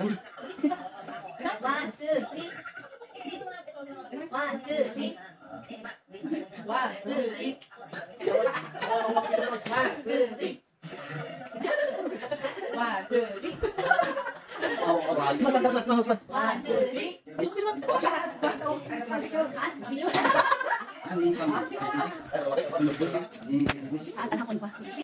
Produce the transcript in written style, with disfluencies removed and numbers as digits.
One, two, three. One, two, three. One, two, three. One, two, three. One, two, three. One, two, three. Ano yung